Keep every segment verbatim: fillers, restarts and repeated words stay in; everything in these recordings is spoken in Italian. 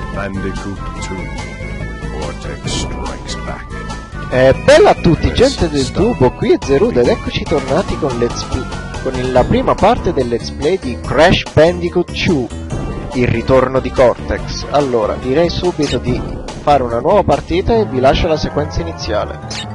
Bandicoot due. Vortex Strikes Back. Eh, bella a tutti, gente del tubo, qui è Zerudo ed eccoci tornati con, let's con la prima parte del let's play di Crash Bandicoot due, il ritorno di Cortex. Allora, direi subito di fare una nuova partita e vi lascio la sequenza iniziale.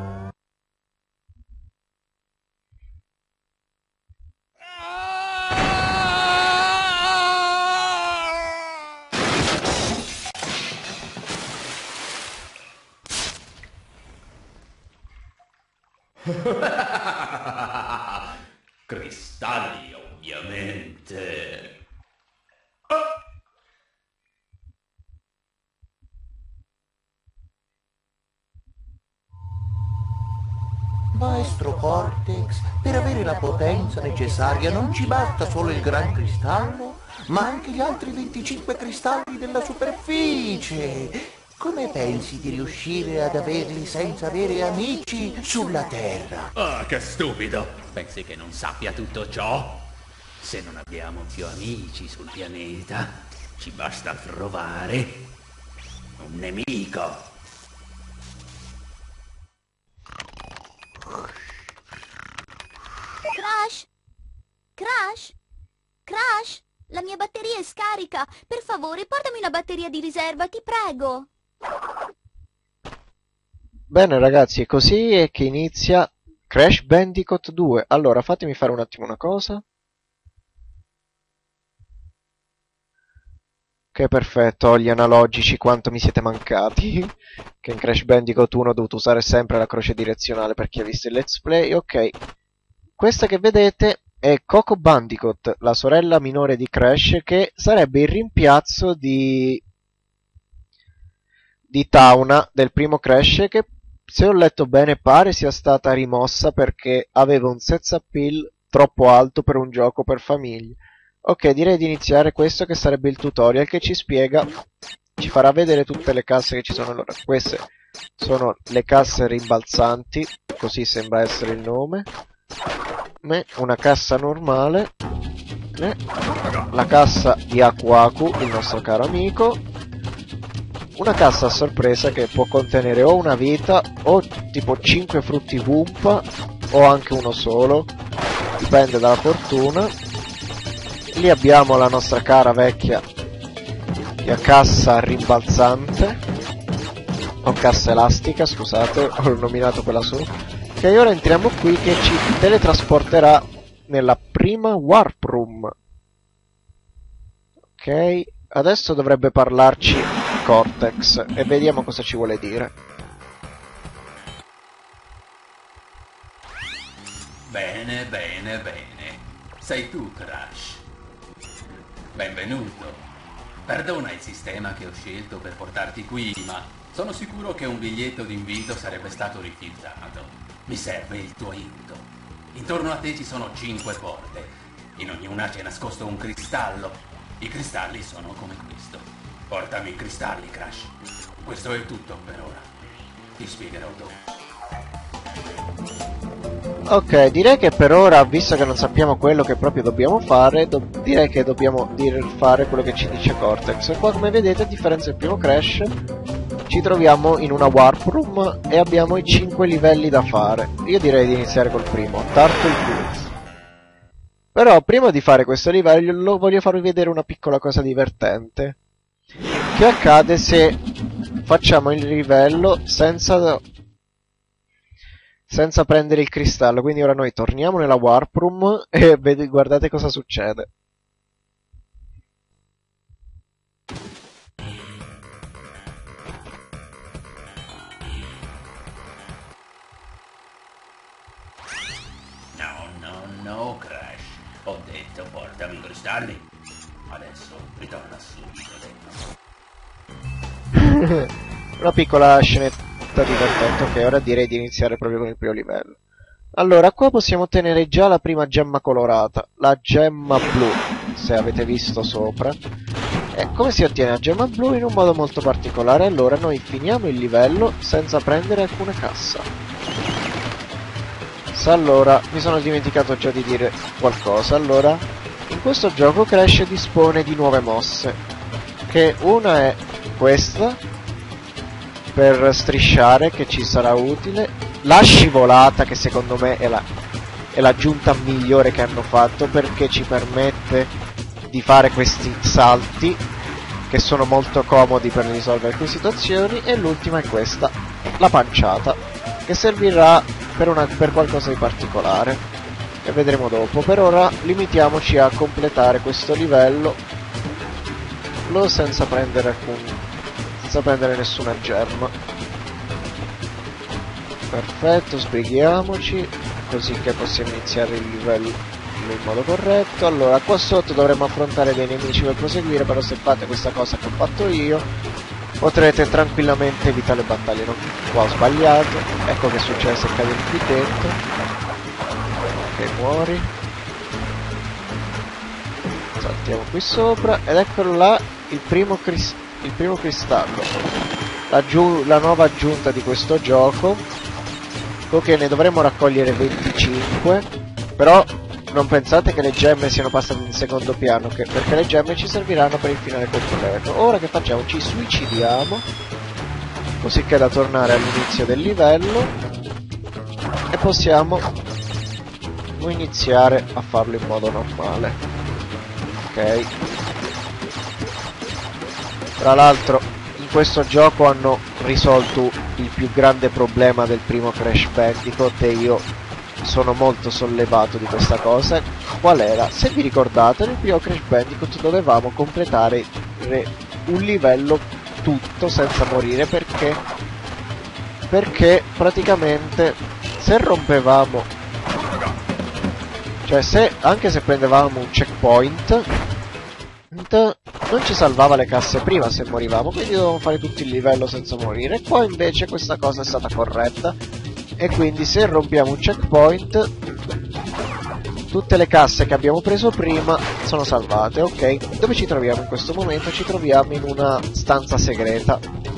Cristalli, ovviamente. Maestro Cortex, per avere la potenza necessaria non ci basta solo il gran cristallo, ma anche gli altri venticinque cristalli della superficie. Come pensi di riuscire ad averli senza avere amici sulla Terra? Ah, che stupido! Pensi che non sappia tutto ciò? Se non abbiamo più amici sul pianeta, ci basta trovare un nemico. Crash! Crash! Crash! La mia batteria è scarica! Per favore, portami una batteria di riserva, ti prego! Bene ragazzi, così è che inizia Crash Bandicoot due. Allora, fatemi fare un attimo una cosa. Ok, perfetto, ho gli analogici, quanto mi siete mancati. Che in Crash Bandicoot uno ho dovuto usare sempre la croce direzionale per chi ha visto il let's play. Ok, questa che vedete è Coco Bandicoot, la sorella minore di Crash, che sarebbe il rimpiazzo di... di Tauna del primo Crash, che se ho letto bene pare sia stata rimossa perché aveva un sex appeal troppo alto per un gioco per famiglie. Ok, direi di iniziare questo che sarebbe il tutorial che ci spiega, ci farà vedere tutte le casse che ci sono. Allora, queste sono le casse rimbalzanti, così sembra essere il nome. Una cassa normale, la cassa di Aku Aku, il nostro caro amico, una cassa a sorpresa che può contenere o una vita o tipo cinque frutti Wumpa o anche uno solo, dipende dalla fortuna. Lì abbiamo la nostra cara vecchia cassa rimbalzante o cassa elastica, scusate, ho nominato quella solo. Ok, ora entriamo qui che ci teletrasporterà nella prima Warp Room. Ok, adesso dovrebbe parlarci Cortex e vediamo cosa ci vuole dire. Bene, bene, bene. Sei tu, Crash. Benvenuto. Perdona il sistema che ho scelto per portarti qui, ma sono sicuro che un biglietto d'invito sarebbe stato rifiutato. Mi serve il tuo aiuto. Intorno a te ci sono cinque porte. In ognuna c'è nascosto un cristallo. I cristalli sono come questo. Portami i cristalli, Crash. Questo è tutto per ora. Ti spiegherò dopo. Ok, direi che per ora, visto che non sappiamo quello che proprio dobbiamo fare, do direi che dobbiamo dire fare quello che ci dice Cortex. E qua, come vedete, a differenza del primo Crash, ci troviamo in una Warp Room e abbiamo i cinque livelli da fare. Io direi di iniziare col primo, Turtle Pools. Però, prima di fare questo livello, voglio farvi vedere una piccola cosa divertente. Che accade se facciamo il livello senza... senza prendere il cristallo. Quindi ora noi torniamo nella Warp Room e vedete, guardate cosa succede. No, no, no, Crash. Ho detto portami i cristalli. Adesso ritorna subito dentro. Una piccola scenetta divertente. Ok, ora direi di iniziare proprio con il primo livello. Allora, qua possiamo ottenere già la prima gemma colorata, la gemma blu, se avete visto sopra. E come si ottiene la gemma blu? In un modo molto particolare. Allora, noi finiamo il livello senza prendere alcuna cassa. Allora, mi sono dimenticato già di dire qualcosa. Allora, in questo gioco Crash dispone di nuove mosse. che una è questa per strisciare, che ci sarà utile, la scivolata che secondo me è la è l'aggiunta migliore che hanno fatto, perché ci permette di fare questi salti che sono molto comodi per risolvere queste situazioni, e l'ultima è questa, la panciata, che servirà per, una, per qualcosa di particolare, e vedremo dopo. Per ora limitiamoci a completare questo livello lo senza prendere alcun senza prendere nessuna gemma. Perfetto, sbrighiamoci così che possiamo iniziare il livello in modo corretto. Allora, qua sotto dovremo affrontare dei nemici per proseguire, però se fate questa cosa che ho fatto io potrete tranquillamente evitare le battaglie. No? Qua ho sbagliato, ecco che succede se cadi qui dentro. Ok, muori. Saltiamo qui sopra, ed eccolo là il primo, cris il primo cristallo, la, la nuova aggiunta di questo gioco. Ok, ne dovremo raccogliere venticinque, però non pensate che le gemme siano passate in secondo piano, che, perché le gemme ci serviranno per il finale completo. Ora che facciamo? Ci suicidiamo, così che da tornare all'inizio del livello, e possiamo iniziare a farlo in modo normale. Ok. Tra l'altro in questo gioco hanno risolto il più grande problema del primo Crash Bandicoot, e io sono molto sollevato di questa cosa. Qual era? Se vi ricordate, nel primo Crash Bandicoot dovevamo completare un livello tutto senza morire, perché perché praticamente se rompevamo, cioè se anche se prendevamo un checkpoint non ci salvava le casse prima se morivamo, quindi dovevamo fare tutto il livello senza morire. Qua invece questa cosa è stata corretta, e quindi se rompiamo un checkpoint tutte le casse che abbiamo preso prima sono salvate. Ok, dove ci troviamo in questo momento? Ci troviamo in una stanza segreta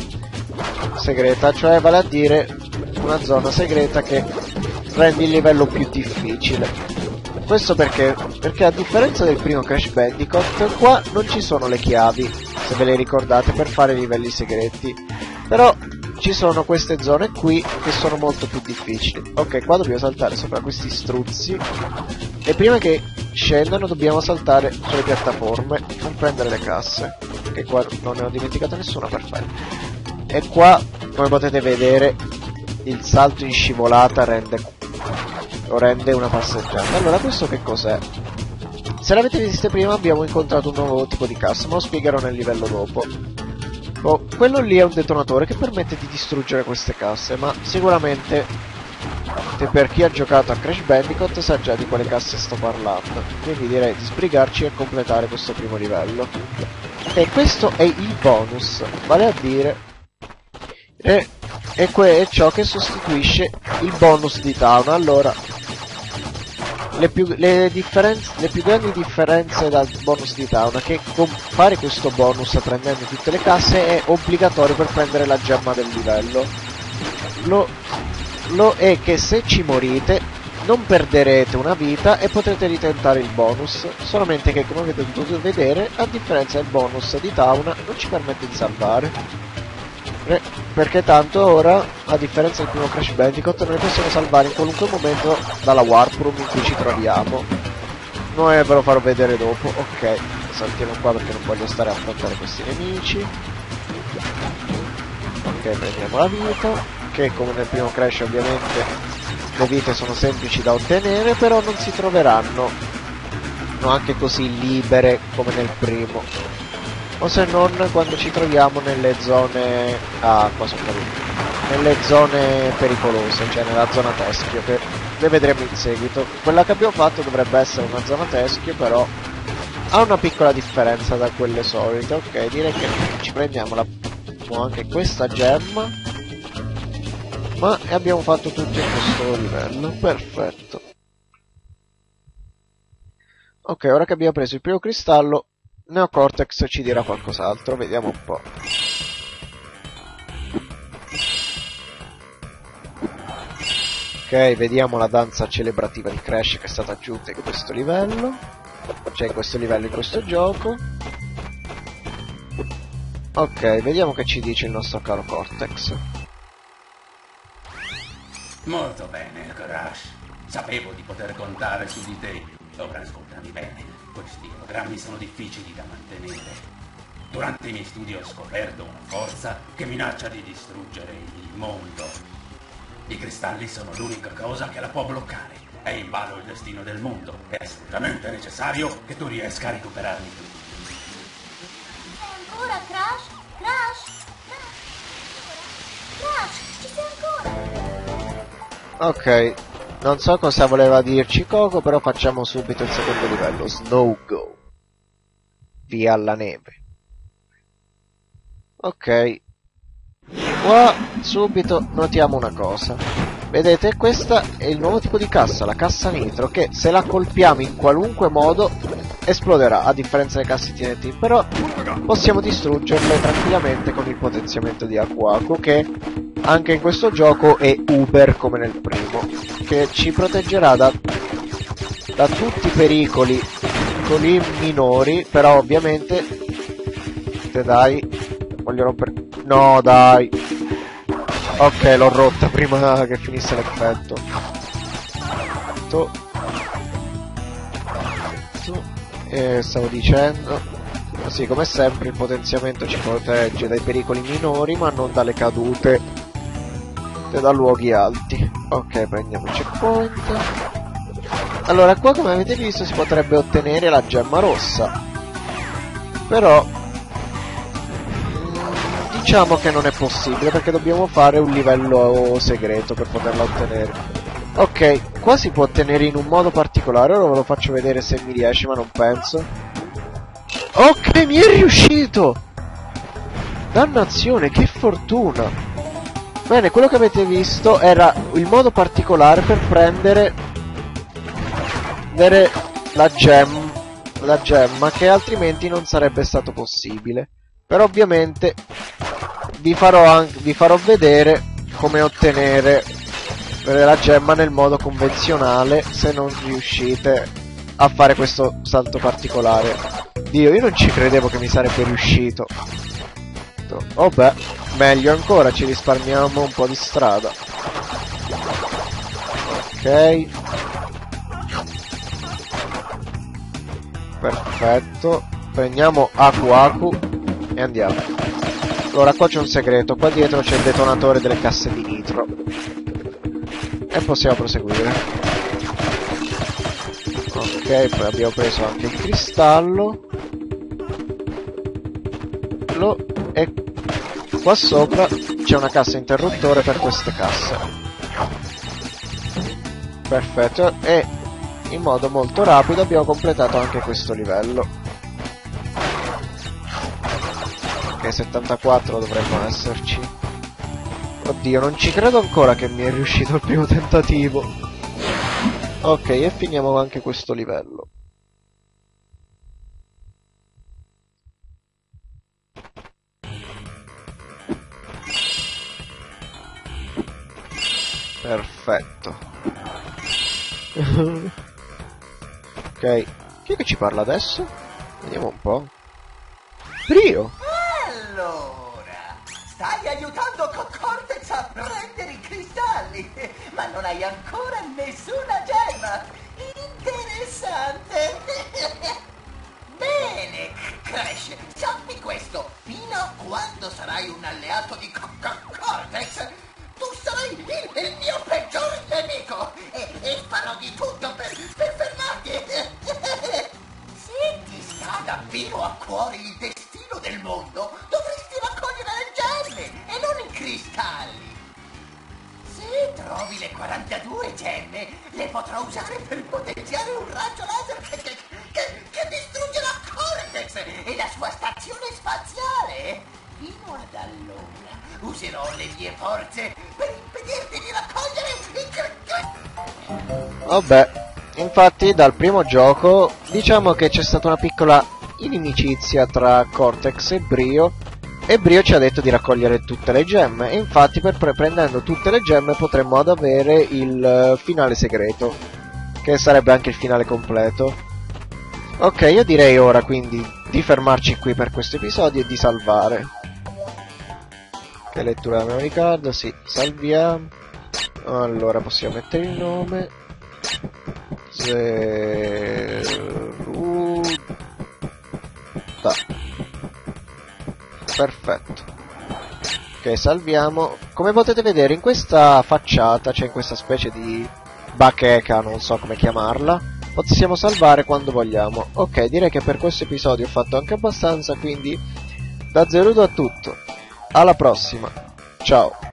segreta, cioè vale a dire una zona segreta che rende il livello più difficile. Questo perché? Perché a differenza del primo Crash Bandicoot, qua non ci sono le chiavi, se ve le ricordate, per fare livelli segreti, però ci sono queste zone qui che sono molto più difficili. Ok, qua dobbiamo saltare sopra questi struzzi, e prima che scendano dobbiamo saltare sulle piattaforme, non prendere le casse, che qua non ne ho dimenticato nessuna, perfetto. E qua, come potete vedere, il salto in scivolata rende lo rende una passeggiata. Allora, questo che cos'è? Se l'avete visto prima abbiamo incontrato un nuovo tipo di cassa, ma lo spiegherò nel livello dopo. Oh, quello lì è un detonatore che permette di distruggere queste casse, ma sicuramente per chi ha giocato a Crash Bandicoot sa già di quale casse sto parlando, quindi direi di sbrigarci e completare questo primo livello. E questo è il bonus, vale a dire è, è, è ciò che sostituisce il bonus di Town. Allora, Le più, le, differenze, le più grandi differenze dal bonus di Town è che fare questo bonus prendendo tutte le casse è obbligatorio per prendere la gemma del livello. Lo, lo è che se ci morite non perderete una vita e potrete ritentare il bonus, solamente che, come avete potuto vedere, a differenza del bonus di Town non ci permette di salvare. Perché tanto ora, a differenza del primo Crash Bandicoot, noi possiamo salvare in qualunque momento dalla Warp Room in cui ci troviamo. Noi ve lo farò vedere dopo. Ok, saltiamo qua perché non voglio stare a affrontare questi nemici. Ok, prendiamo la vita, che come nel primo Crash ovviamente le vite sono semplici da ottenere, però non si troveranno no, anche così libere come nel primo, o se non quando ci troviamo nelle zone ah qua sono caduto nelle zone pericolose, cioè nella zona teschio, che le vedremo in seguito. Quella che abbiamo fatto dovrebbe essere una zona teschio, però ha una piccola differenza da quelle solite. Ok, direi che ci prendiamo la anche questa gemma, ma abbiamo fatto tutto in questo livello. Perfetto. Ok, ora che abbiamo preso il primo cristallo, Neo Cortex ci dirà qualcos'altro, vediamo un po'. Ok, vediamo la danza celebrativa di Crash che è stata aggiunta in questo livello, cioè in questo livello, in questo gioco. Ok, vediamo che ci dice il nostro caro Cortex. Molto bene, Crash. Sapevo di poter contare su di te. Ora ascoltami bene. Questi programmi sono difficili da mantenere. Durante i miei studi ho scoperto una forza che minaccia di distruggere il mondo. I cristalli sono l'unica cosa che la può bloccare. È in ballo il destino del mondo. È assolutamente necessario che tu riesca a recuperarli tutti. Ancora, Crash? Crash? Crash? Ci sei ancora? Ok, non so cosa voleva dirci Coco, però facciamo subito il secondo livello, Snow Go. Via alla neve. Ok, qua subito notiamo una cosa. Vedete, questa è il nuovo tipo di cassa, la cassa nitro, che se la colpiamo in qualunque modo esploderà, a differenza delle casse T N T, però possiamo distruggerle tranquillamente con il potenziamento di Aku, che anche in questo gioco è Uber come nel primo, che ci proteggerà da, da tutti i pericoli, pericoli minori, però ovviamente, te dai, voglio rompere, no dai, ok l'ho rotta prima che finisse l'effetto. Tu. Tu. E stavo dicendo, sì, come sempre il potenziamento ci protegge dai pericoli minori ma non dalle cadute e da luoghi alti. Ok, prendiamo il checkpoint. Allora, qua come avete visto si potrebbe ottenere la gemma rossa, però diciamo che non è possibile perché dobbiamo fare un livello segreto per poterla ottenere. Ok, qua si può ottenere in un modo particolare, ora ve lo faccio vedere se mi riesce, ma non penso. Ok, mi è riuscito! Dannazione, che fortuna! Bene, quello che avete visto era il modo particolare per prendere, prendere la, gem, la gemma, che altrimenti non sarebbe stato possibile. Però ovviamente vi farò, anche, vi farò vedere come ottenere la gemma nel modo convenzionale se non riuscite a fare questo salto particolare. Dio, io non ci credevo che mi sarebbe riuscito. Oh beh, meglio ancora, ci risparmiamo un po' di strada. Ok, perfetto, prendiamo Aku Aku e andiamo. Allora, qua c'è un segreto, qua dietro c'è il detonatore delle casse di nitro e possiamo proseguire. Ok, poi abbiamo preso anche il cristallo. Lo... e qua sopra c'è una cassa interruttore per queste casse. Perfetto, e in modo molto rapido abbiamo completato anche questo livello. Ok, settantaquattro dovremmo esserci. Oddio, non ci credo ancora che mi è riuscito il primo tentativo. Ok, e finiamo anche questo livello. Perfetto. Ok, chi è che ci parla adesso? Vediamo un po'. Brio! Allora, stai aiutando Cortex a prendere i cristalli, ma non hai ancora nessuna gemma. Interessante. Bene, Crash, sappi questo. Fino a quando sarai un alleato di Cortex, tu sarai il, il mio peggior nemico e, e farò di tutto per, per fermarti. Se ti sta davvero a cuore il destino del mondo, dovresti raccogliere le gemme e non i cristalli. Se trovi le quarantadue gemme, le potrò usare per potenziare un raggio laser che, che, che, che distruggerà Cortex e la sua stazione spaziale. Fino ad allora userò le mie forze per impedirti di raccogliere i cristalli. Vabbè, infatti dal primo gioco diciamo che c'è stata una piccola inimicizia tra Cortex e Brio, e Brio ci ha detto di raccogliere tutte le gemme, e infatti per pre prendendo tutte le gemme potremmo ad avere il uh, finale segreto, che sarebbe anche il finale completo. Ok, io direi ora quindi di fermarci qui per questo episodio e di salvare. Che lettura da memory card, sì, salviamo. Allora possiamo mettere il nome. Zeruda. Perfetto. Ok, salviamo. Come potete vedere in questa facciata, cioè in questa specie di bacheca, non so come chiamarla, possiamo salvare quando vogliamo. Ok, direi che per questo episodio ho fatto anche abbastanza, quindi da Zerudo è tutto. Alla prossima. Ciao.